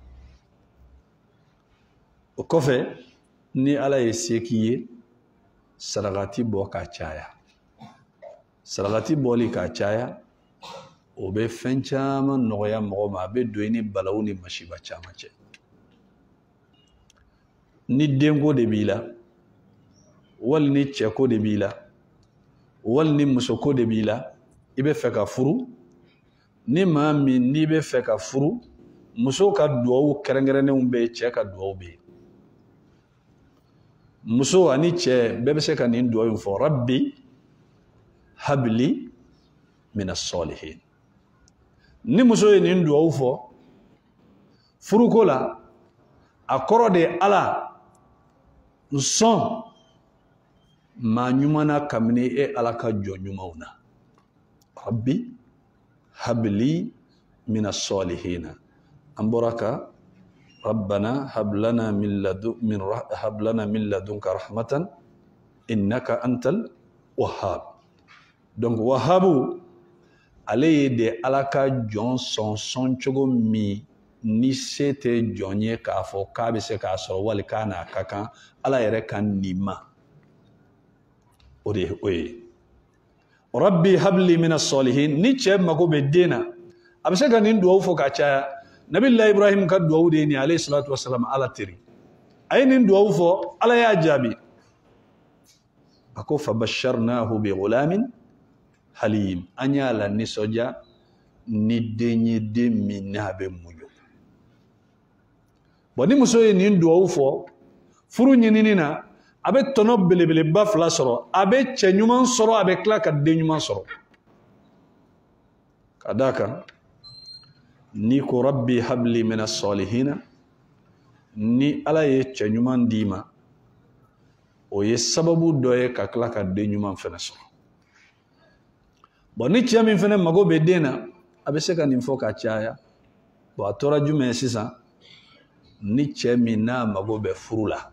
o kɔfɛ ni Ala ye se k'i ye sarakati bɔ k'a caya sarakati bɔli k'a caya o bɛ fɛn caman nɔgɔya mɔgɔ ma a bɛ don i ni balawu ni masiba caman cɛ ni denko de b'i la wali ni cɛko de b'i la wali ni musoko de b'i la i bɛ fɛ ka furu ni maa min n'i bɛ fɛ ka furu muso ka duwawu kɛrɛnkɛrɛnnenw bɛ yen cɛ ka duwawu bɛ yen muso ani cɛ bɛɛ bɛ se ka nin duwawu in fɔ rabbi habli mina salihin ni muso ye nin duwawu fɔ furuko la a kɔrɔ de ala nsɔn maa ɲuman na kabini e ala ka jɔ ɲumanw na rabbi habli min as-salihina an bɔra ka rabbana hablana min ladu min hablana min ladunka rahmatan innaka antal wahhab. Donc wahabu ale ye de ala ka jɔn sɔn sɔn cogo min ni se tɛ jɔn ye k'a fɔ k'a bɛ se k'a sɔrɔ wali k'a n'a ka kan ala yɛrɛ ka nin ma o de ye o ye rabbi habli min as-salihin. Ni cɛ mago bɛ den na a bɛ se ka nin duwawu fɔ ka caya. Nabilahi Ibrahim ka duwawu de ye nin alayhi salatu wasalam ala teri a ye nin duwawu fɔ ala y'a jaabi a ko fabasharnahu bi ghulamin halim an y'a la nisɔndiya ni den ye den min n'a bɛ muɲu. Bon ni muso ye nin duwawu fɔ furu ɲinini na a bɛ tɔnɔ belebeleba fila sɔrɔ a bɛ cɛ ɲuman sɔrɔ a bɛ tila ka den ɲuman sɔrɔ ka d'a kan ni ko rabbi habli min as-salihina ni ala ye cɛ ɲuman d'i ma o ye sababu dɔ ye ka tila ka den ɲuman fana sɔrɔ. Bon ni cɛ min fana mago bɛ den na a bɛ se ka nin fɔ ka caya. Bon a tora jumɛn sisan ni cɛ min n'a mago bɛ furu la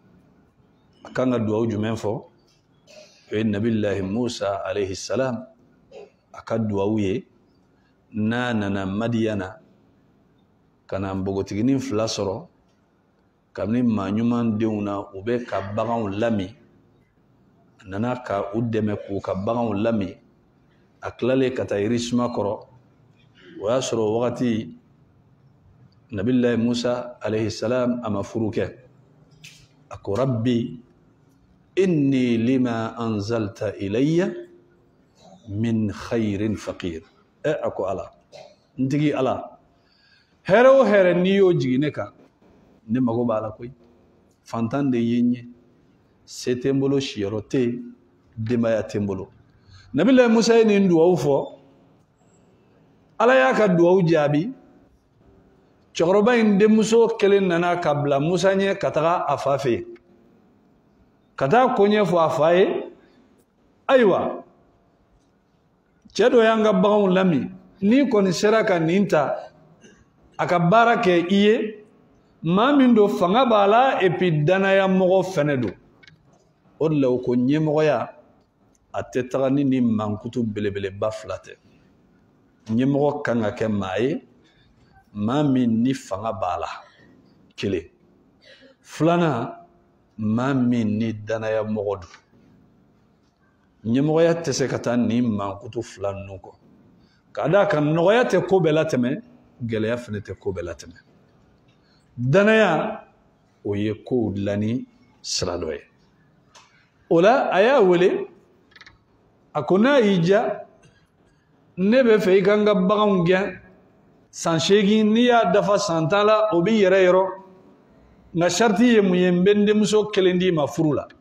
a kan ka duwawu jumɛn fɔ o ye nabilahi Musa alayhi salam a ka duwawu ye n'a nana Madiyana ka na npogotiginin fila sɔrɔ kabini maa ɲuman denw na u bɛ ka baganw lami a nana ka u dɛmɛ k'u ka baganw lami a tilalen ka taa yirisuma kɔrɔ o y'a sɔrɔ wagati nabilahi Musa alayhi salam a ma furu kɛ a ko rabbi inni lima anzalta ilayya min khayrin faqir. E a ko ala n tigi ala hɛrɛ o hɛrɛ n'i y'o jigin ne kan ne mago b'a la koyi fantan de ye n ye se tɛ n bolo siyɔrɔ tɛ yen denbaya tɛ n bolo. Nabilahi Musa ye nin duwawu fɔ ala y'a ka duwawu jaabi. Cɛkɔrɔba in denmuso kelen nana ka bila Musa ɲɛ ka taga a fa fɛ yen ka taa ko ɲɛfɔ a fa ye ayiwa cɛ dɔ y'an ka baganw lami n'i kɔni sera ka nin ta a ka baara kɛ i ye maa min don fanga b'a la et puis danaya mɔgɔ fɛnɛ don o de la o ko ɲɛmɔgɔya a tɛ taga ni ni mankutu belebeleba fila tɛ. Ɲɛmɔgɔ kan ka kɛ maa ye maa min ni fanga b'a la kelen filanan maa min ni danaya mɔgɔ don. Ɲɛmɔgɔya tɛ se ka taa ni mankutu fila ninnu kɔ ka d'a kan nɔgɔya tɛ ko bɛɛ latɛmɛ gɛlɛya fana tɛ ko bɛɛ latɛmɛ. Danaya o ye kow dilanni sira dɔ ye. O la a y'a wele a ko n'a y'i diya ne bɛ fɛ i ka n ka baganw gɛn san seegin n'i y'a dafa san tan la o bɛ yɛrɛ yɔrɔ nka sariti ye mun ye n bɛ n denmuso kelen d'i ma furu la.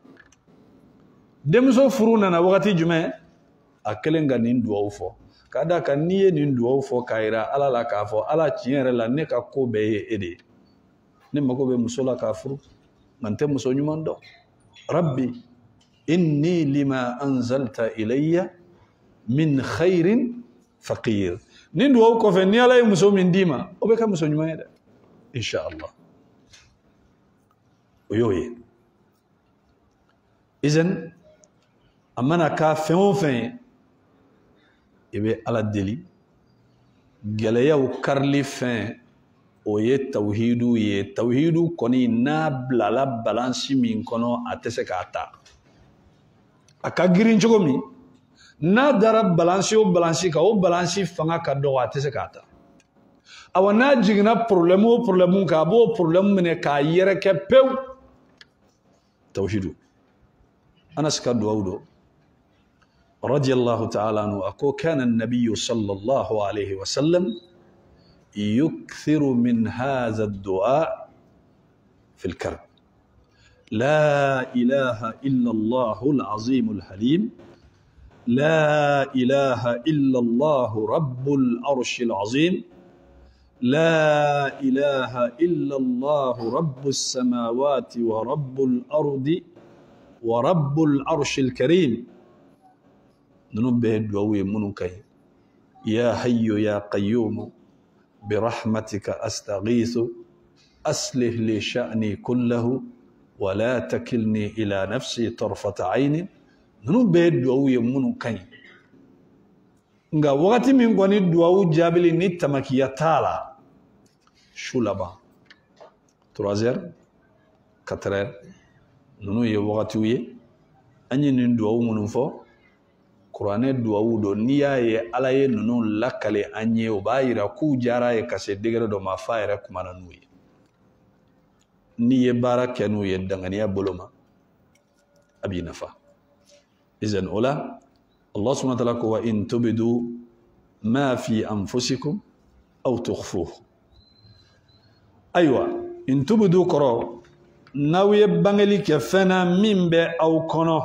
Denmuso furu nana wagati jumɛn a kelen ka nin duwawu fɔ k'a d'a kan n'i ye nin duwawu fɔ k'a yira ala la k'a fɔ ala tiɲɛ yɛrɛ la ne ka ko bɛɛ ye e de ye ne mago bɛ muso la k'a furu nka n tɛ muso ɲuman dɔn. Rabbi inni lima anzalta ilayya min khayrin faqir. Nin duwawu kɔfɛ ni ala ye muso min d'i ma o bɛ kɛ muso ɲuman ye dɛ inshallah o y'o ye. Izan a mana k'a fɛn o fɛn ye i bɛ ala deli gɛlɛyaw karili fɛn o ye tawhidu ye. Tawhidu kɔni n'a bilala balansi min kɔnɔ a tɛ se k'a ta a ka girin cogo min n'a dara balansi o balansi kan o balansi fanga ka dɔgɔ a tɛ se k'a ta. Awa n'a jiginna problème o problème kan a b'o problème minɛ k'a yɛrɛkɛ pewu. Tawhidu Anas ka duwawu do radiyallahu ta'ala anhu ako kana an-nabiy sallallahu alayhi wa sallam yukthiru min hadha ad-du'a fi al-karb. La ilaha illa Allahul azimul halim. La ilaha illa Allah rabbul arshil azim. لا إله إلا الله رب السماوات ورب الأرض ورب العرش الكريم ننبه الدعوة منكي يا حي يا قيوم برحمتك أستغيث أصلح لي شأني كله ولا تكلني إلى نفسي طرفة عين ننبه الدعوة منكي nga wakati min gwani duwawu jabili ni tamakiya tala shulaba trois heures quatre heures nunu ye wakati uye anyi ni duwawu munun fo Qur'ane duwawu do niya ye ala ye nunu lakale anye o bayira ku jara ye kase degere do ma fa yere kumana nuye ni ye bara kenu ye danganiya boloma abi nafa izan ola الله سبحانه وتعالى وإن تبدوا ما في أنفسكم أو تخفوه أيوة إن تبدوا كرو ناوي بانغلي كفنا من بي أو كنو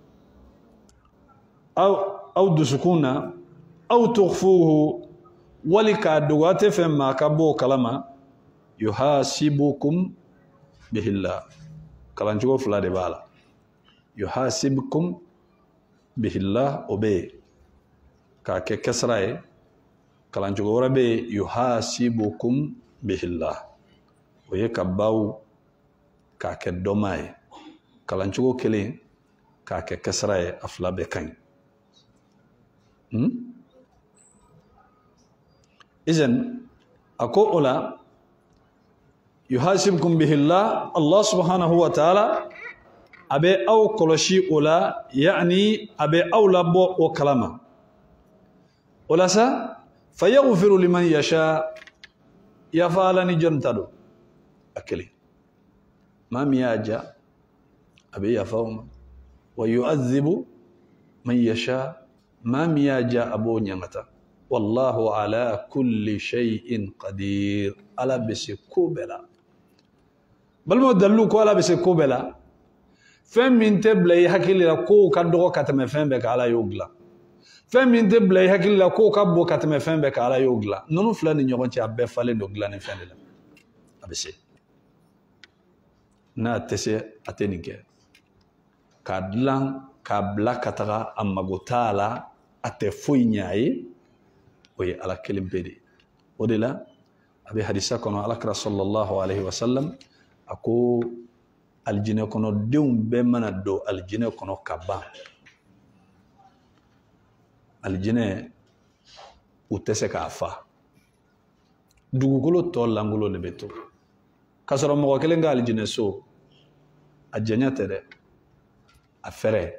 أو أو دسكونا أو تخفوه ولك دوات فما كبو كلام يحاسبكم به الله كلام جو فلا دبالا يحاسبكم به الله وبه كاكي كسراي كلام جو ربي يحاسبكم به الله ويكباو كاكي دوماي كلام جو كلي كاكي كسراي أفلا بكاين إذن أكو أولا يحاسبكم به الله الله سبحانه وتعالى أبي أو كلشي أولا يعني أبي أو لبو أو كلامه أولا سا فيغفر لمن يشاء يفعلني جنتدو أكلي ما مياجا أبي يفهم ويؤذب من يشاء ما مياجا أبو نيمتا والله على كل شيء قدير ألا بسكوبلا بل ما دلوك ألا بسكوبلا فهم من تبلي هكذا لكو كدو كتم فهم بك على يوغلا فهم من تبلي هكذا لكو كبو كتم فهم بك على يوغلا نونو فلان نيوغن تي أبي فالي نوغلا نفهم لا أبسي نا تسي أتنيك كادلان كابلا كتغا أما غوتالا أتفوي نياي وي على كلم بدي ودلا أبي حديثا كنا على صلى الله عليه وسلم أكو aljine kono deum be mana do aljine kono kaba aljine utese ka fa dugukolo to langulo le beto kasoro mo kelenga aljine so ajanya tere afere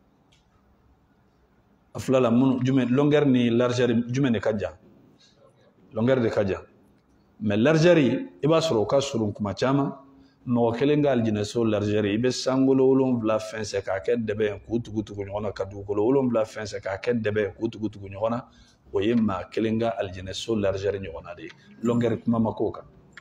aflala mun jume longueur ni largeur jume ne kaja longueur de kaja mais largeur iba soro ka surun kuma chama mo kelenga aljine so largeur ibe sangolo wolon bla fin se ka ke debe kutu kutu nyona kadu ko wolon bla fin se ka ke debe kutu kutu nyona o yemma kelenga aljine so largeur nyona de longueur kuma makoka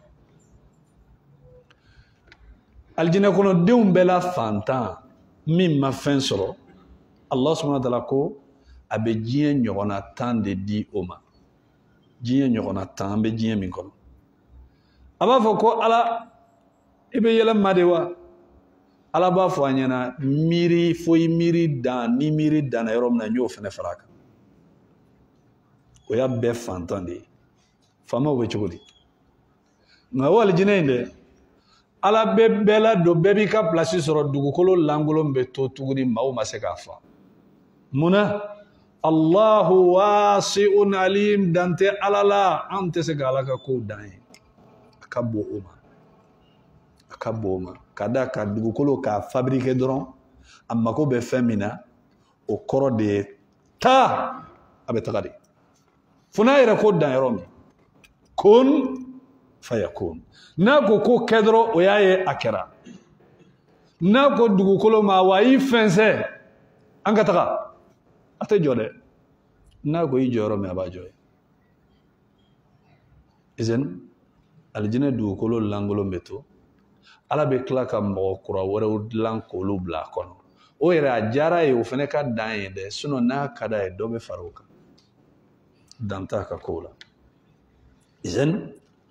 aljine kono deum bela fanta min ma fin soro Allah subhanahu wa ta'ala ko abe jien nyona tan de di oma jien nyona tan be jien min kono aba foko ala ibe yela madewa ala ba fo anyana miri foy miri dan ni miri dan yorom na nyo fene faraka o ya be fantande fama we chugudi na wal jinende ala be bela do bebi ka place soro dugukolo langolo mbe to tugudi maw maseka fa muna Allahu wasi'un alim dante alala ante se galaka ko dai akabo uma akaboma kada ka dugukolo ka fabriquer dron amma ko be femina o koro de ta abetagadi funa ira ko dan yomi kun fayakun nako ko kedro o yaye akera nako dugukolo ma wayi fense anga taga ate jode nako yi joro me abajoy izen aljina dugukolo langolo meto ala be kila ka mɔgɔ kura wɛrɛw dilan k'olu bila a kɔnɔ o yɛrɛ a diyara ye o fana ka dan ye dɛ sinɔn n'a ka d'a ye dɔ bɛ fara o kan dan t'a ka kow la izen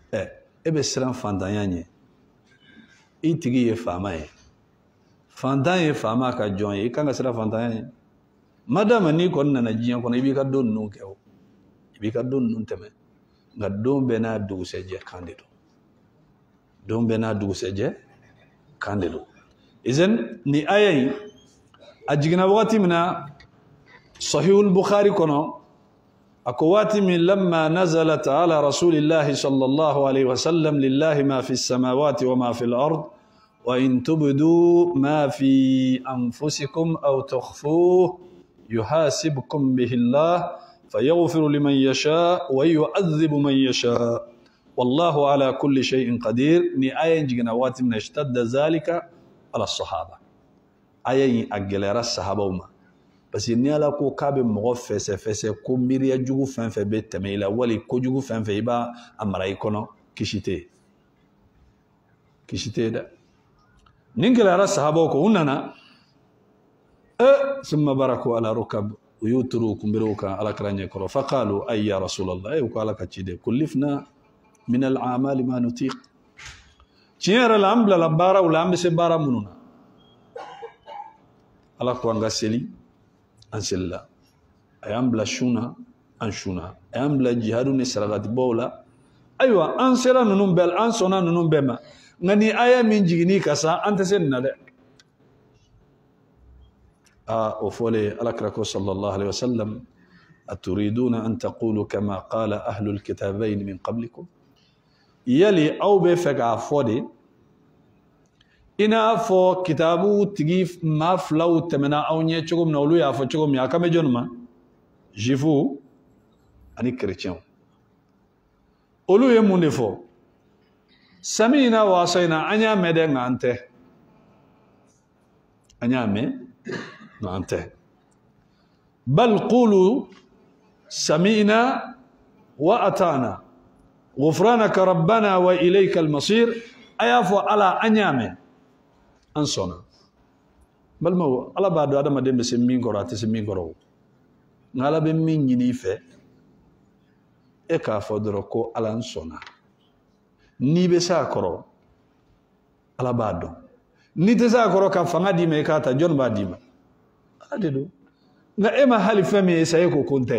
eh e be siran fantanya nye itigi ye fama ye fantanya fama ka jon ye kanga siran fantanya nye madama ni kon nana jiyan kono ibi ka don nun kewo ibi ka don nun teme nga don be na dugu seje kandido don be na dugu seje kandido izen ni ayayi ajigna wati mina sahih al-bukhari kono أكوات من لما نزلت على رسول الله صلى الله عليه وسلم لله ما في السماوات وما في الأرض وإن تبدوا ما في أنفسكم أو تخفوه يحاسبكم به الله فيغفر لمن يشاء ويعذب من يشاء والله على كل شيء قدير ني آية جنوات من اشتد ذلك على الصحابة آية أجلر الصحابة وما بس إني على كو كاب مغفس فس كو ميريا جوجو فان في بيت تميلا ولي كو جوجو فان في با أمرايكونو كشيتي كشيتي ده نينجل على الصحابة وكوننا أه ثم بركوا على ركب ويوتروكم بروكا على كرانيا كرو فقالوا أي يا رسول الله أي وقال كتشيدي كلفنا من الأعمال ما نطيق تشير الأمبل لبارا والأمبل سبارا منونا على كوانغا سيلي أنسلا أيام شونا أنشونا أيام جهاد نسرقات بولا أيوة أنسلا ننوم بل أنسونا ننوم بما غني آية من جيني كسا أنت سننا ده آه وفولي ألكركو صلى الله عليه وسلم أتريدون أن تقولوا كما قال أهل الكتابين من قبلكم يلي أو بفق عفودي ina fo kitabu tigi ma flaw temena aw nye chogom na olu ya fo chogom ya kame jonuma jifu ani chrétien olu ye munde fo samina wa sayna anya mede ngante anya me ngante bal qulu samina wa atana غفرانك ربنا وإليك المصير أيافو على أنيامه أنصنا بل ما هو على بعد هذا ما دم بسمين كرا تسمين كرا نالا بمين ينيفه إكافو دركو على أنصنا نيبسا كرا على بعده نيتسا كرا كفنا ديما كاتا جون بعديما أديدو نعم هل فمي سيكو كنته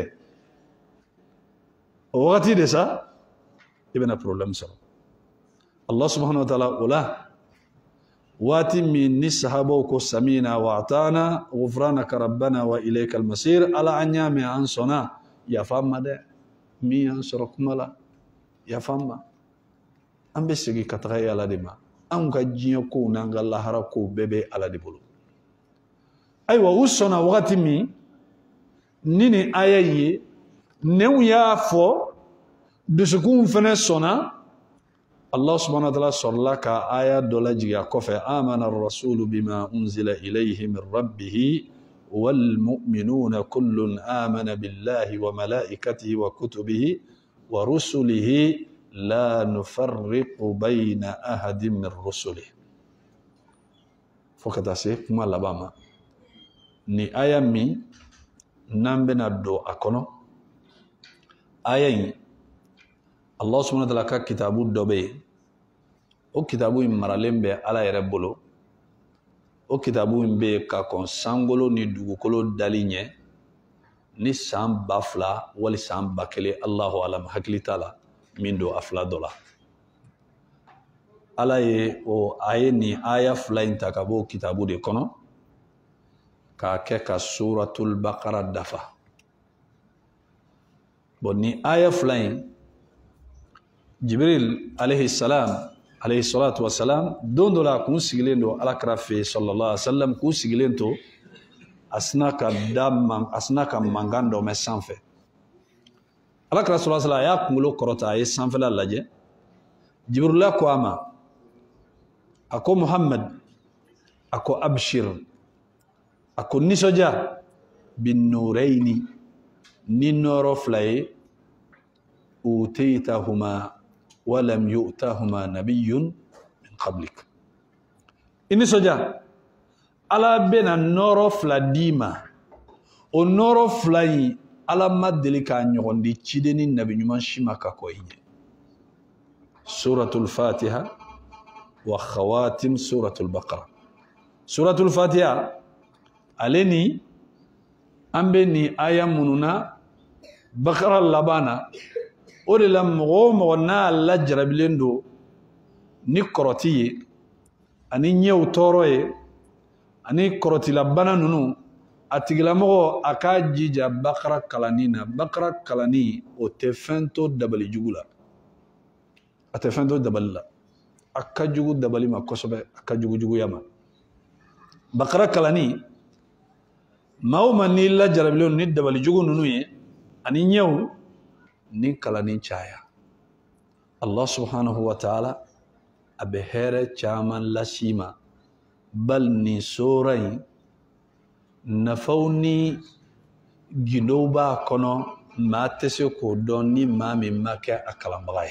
وقتي دسا يبنى بروبلم سو الله سبحانه وتعالى ولا واتي من الصحابه كو سمينا واعطانا غفرانك ربنا واليك المصير على انيام انصنا يا فما ده مي انصركم لا يا فما ام بسغي كتغي على دما ام كجيو كو نانغ الله ركو بيبي على دبلو ايوا وصنا وقتي مي نيني ايي نيو يا فو دسكون فنسونا الله سبحانه وتعالى صلى لك آية دولجي كفى آمن الرسول بما أنزل إليه من ربه والمؤمنون كل آمن بالله وملائكته وكتبه ورسله لا نفرق بين أحد من رسله فكذا سيك ما لبما ني آية مي نامبنا دو أكونو آية الله سبحانه وتعالى كتابو دوبي او كتابو مرالم بي على يربولو او كتابو بي كا كون سانغولو ني دوغولو دالينيه ني سام بافلا ولي سام باكلي الله اعلم حقلي تعالى من دو افلا دولا على او ايني ايا فلاين تاكابو كتابو دي كونو كا كيكا سوره البقره دفا بوني ايا فلاين جبريل عليه السلام عليه الصلاة والسلام دون دولا كون سيجليندو على كرافي صلى الله عليه وسلم كون سيجليندو أسناك دام أسناك مانغاندو مسانفه على كرافي صلى الله عليه وسلم يا كملو كروتا يسانفه لا لاجه جبريل أكو أما أكو محمد أكو أبشر أكو نسوجا بالنورين نينورو فلاي أوتيتهما ولم يؤتهما نبي من قبلك إني سجى على بين النور فلاديما النور فلاي على ما دلك أن يغندي تشدني النبي نمان شما كاكويني سورة الفاتحة وخواتم سورة البقرة. سورة الفاتحة عليني أمبني آية مننا بقرة اللبانة أولي لمغوم ونا لجرب لندو نكرتي أني نيو توروي أني كرتي لبانا ننو أتغلمغو أكاجيجا بقرة كلانينا بقرة كلاني وتفنتو دبلي جولا أتفنتو دبلا أكاجوغو دبلي ما كسبة أكاجوغو جوغو ياما بقرة كلاني ماو مني لا جرب لون ني دبلي جوغو ننوي أني نيو ني كلاني چايا الله سبحانه وتعالى أبهر چامان لسيما بل ني سورين نفوني جنوبا كنو ما تسيكو دوني ما ممكا أكلام بغاية.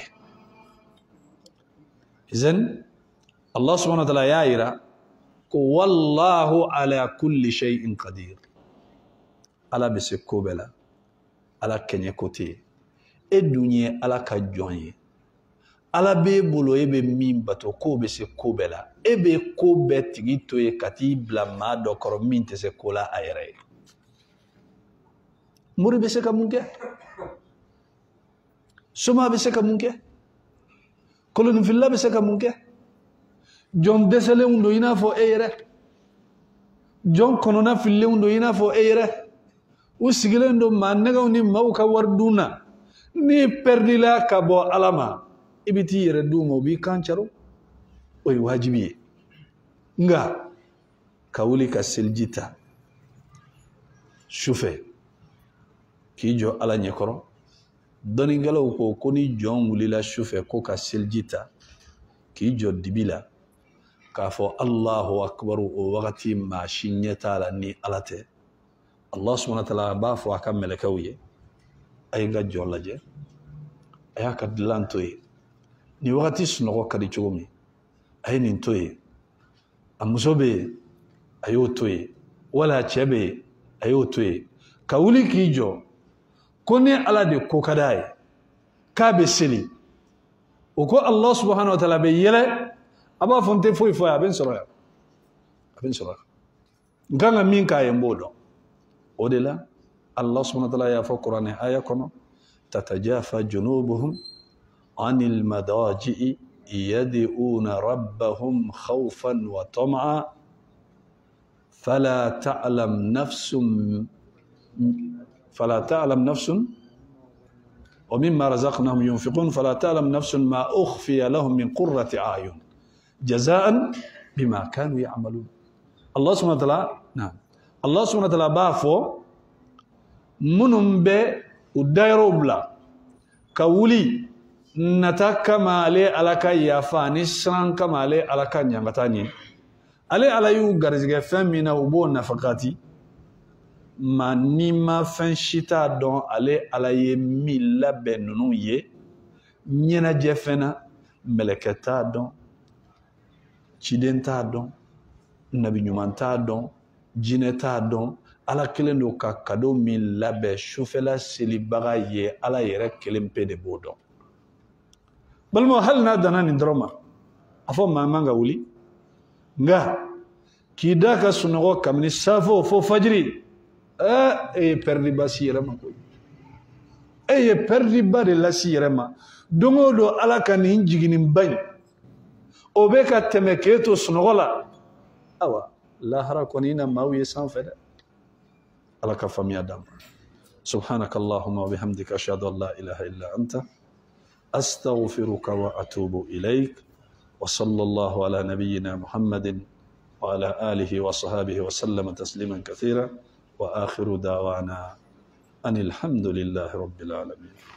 إذن الله سبحانه وتعالى يايرا والله على كل شيء قدير على بسكو بلا على كنيا كوتي الدنيا على كجوني على بيبولو يبي مين باتو كو بسكو بلا ebe ko betigi to ye kati bla ma do koro min te se kola ayre muri be se ka munke suma be se ka munke kolon filla be se ka munke jon desele undo ina fo eyre jon konona fille undo ina fo eyre usigile ndo manega undi mauka warduna ni perdila ka bo alama ibiti yere dumo bi kancharo oy wajibi nga kawuli ka seljita shufe kijo ala nyekoro doni ngalaw ko koni jon wulila shufe ko ka seljita kijo dibila ka fo Allahu akbar o waqti ma shinyata la ni alate Allah subhanahu wa ta'ala ba fo aka melekawiye ay nga jolaje aya ka dilantoy ni waqti sunogo kadi chogomi ay nin toye amusobe ayo toye wala chebe ayo toye kawuli kijo kone ala de kokadaye kabe seli uko Allah subhanahu wa ta'ala be yele aba fonte foi foi aben soroya aben soroya nganga min ka yembodo odela Allah subhanahu wa ta'ala ya fa Qur'an aya kono tatajafa junubuhum anil madaji'i يدعون ربهم خوفا وطمعا فلا تعلم نفس فلا تعلم نفس ومما رزقناهم ينفقون فلا تعلم نفس ما أخفي لهم من قرة أعين جزاء بما كانوا يعملون. الله سبحانه وتعالى نعم الله سبحانه وتعالى بافو منهم به ودايرو بلا كولي nataka male alaka yafa ni sran kamale alaka nyangatani ale alayu garizge femina ubo nafakati manima fenshita don ale alaye milla benunu ye nyena jefena meleketa don chidenta don nabi nyumanta don jineta don ala kelendo ka kado milla be shufela selibaga ye ala yere kelempe de bodon بل ما هل نادنا ندرما أفهم ما مانغا ولي نعا كيدا كسنغو كمني سافو فو فجري آه إيه پردي باسيرة ما كوي إيه پردي باري لاسيرة ما دونغو دو على كان ينجيني باي أوبكا تمكيتو سنغولا أوا لا هرا كونينا ماوي سانفدا على كفامي آدم سبحانك اللهم وبحمدك أشهد أن لا إله إلا أنت أستغفرك وأتوب إليك وصلى الله على نبينا محمد وعلى آله وصحابه وسلم تسليما كثيرا وآخر دعوانا أن الحمد لله رب العالمين.